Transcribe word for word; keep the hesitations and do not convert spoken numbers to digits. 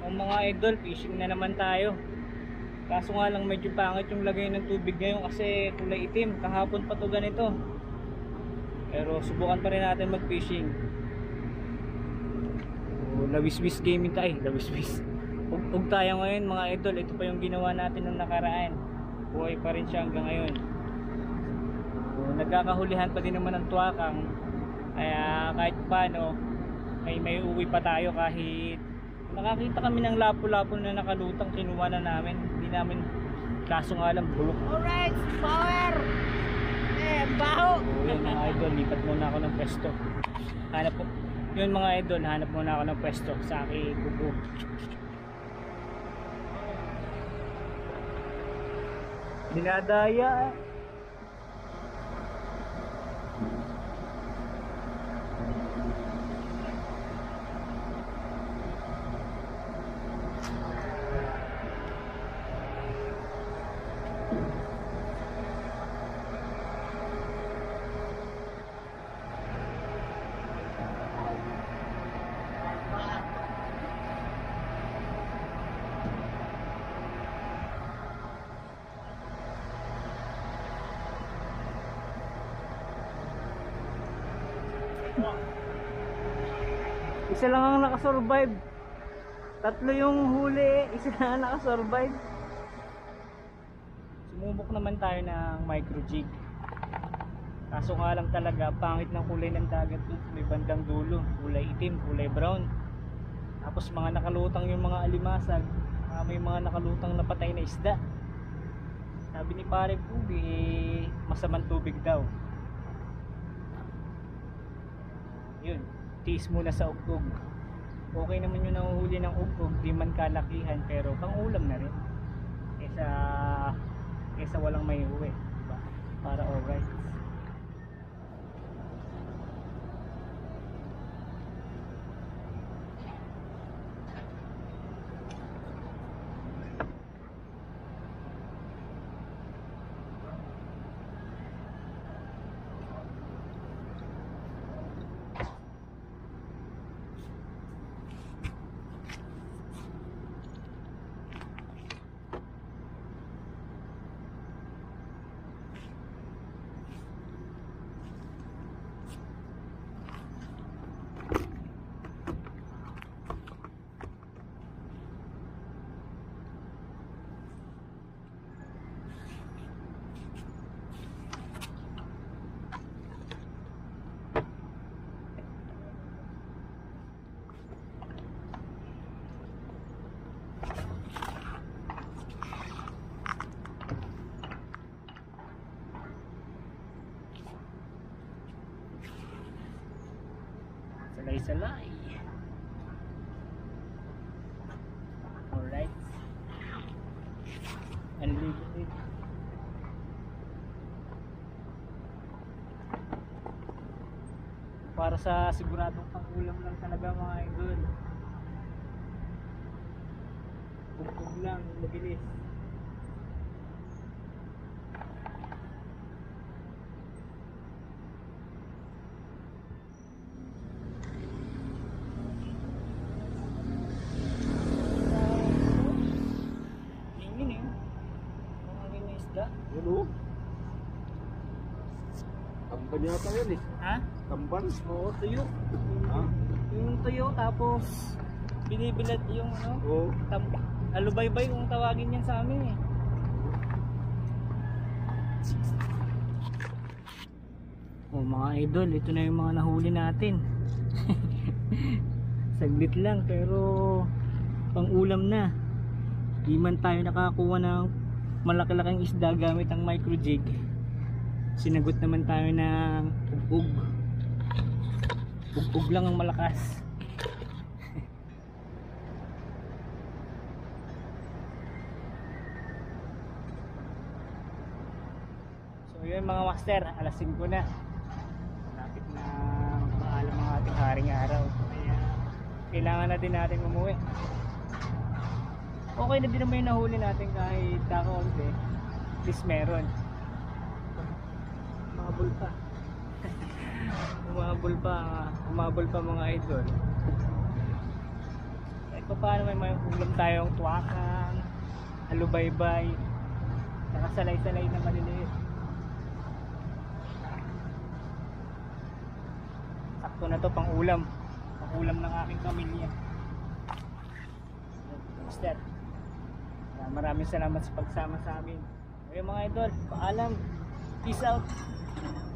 O mga idol, fishing na naman tayo. Kaso nga lang medyo pangit yung lagay ng tubig ngayon kasi kulay itim. Kahapon pa to ganito. Pero subukan pa rin natin mag fishing. O, lawiswis gaming tayo. Lawiswis. Ug tayo ngayon mga idol. Ito pa yung ginawa natin nung nakaraan. Buhay pa rin siya hanggang ngayon. O, nagkakahulihan pa din naman ng tuwakang. Kaya kahit paano ay may uwi pa tayo kahit nakakita kami ng lapo-lapo na nakalutang, kinuha na namin. Hindi namin, kaso nga lang bulok. Alright, power! Eh, baho! So yun mga idol, lipat muna ako ng pwesto. Hanap po, yun mga idol, hanap muna ako ng pwesto sa aking kubo. Dinadaya eh. Isa lang ang nakasurvive. Tatlo yung huli, isa lang ang nakasurvive. Sumubok naman tayo ng micro jig. Kaso nga lang talaga, pangit ng kulay ng dagat dun sa may bandang dulo. Kulay itim, kulay brown. Tapos mga nakalutang yung mga alimasag. Uh, may mga nakalutang na patay na isda. Sabi ni pare Pubi, eh, masamang tubig daw. Yun, tiis muna sa ugog. Okay naman yung nahuhuli ng ugog, di man kalakihan pero pang ulam na rin. Kesa, kesa walang may uwi, diba? Para alright. Salay-salay. Alright. Unlimited. Para sa siguradong pang-ulam lang talaga mga idol. Bugtog lang, mabilis. Yun o. Tamban yata yan eh. Ha? Tamban? Oo, tuyo. Ha? Yung tuyo tapos binibilad yung ano? Oo. Tam alubaybay kung tawagin yan sa amin eh. Oh mga idol, ito na yung mga nahuli natin. Saglit lang pero pang ulam na. Di man tayo nakakuha ng malaki-laking isda gamit ang micro jig. Sinagot naman tayo ng ug-ug. Ug-ug lang ang malakas. So yun mga master, alas singko na. Malapit na maalam ang ating haring araw. Kaya kailangan na din natin umuwi. Okay na din naman yung nahuli natin kahit kakaunti. At least meron. Umabol pa. Umabol pa. Umabol pa mga idol. pa paano may may ulam tayong tuwakang, alubaybay, saka salay-salay na maliliit. Sakto na to pang ulam. Pang ulam ng aking pamilya. Mister, maraming salamat sa pagsama sa amin. Okay mga idol, paalam. Peace out.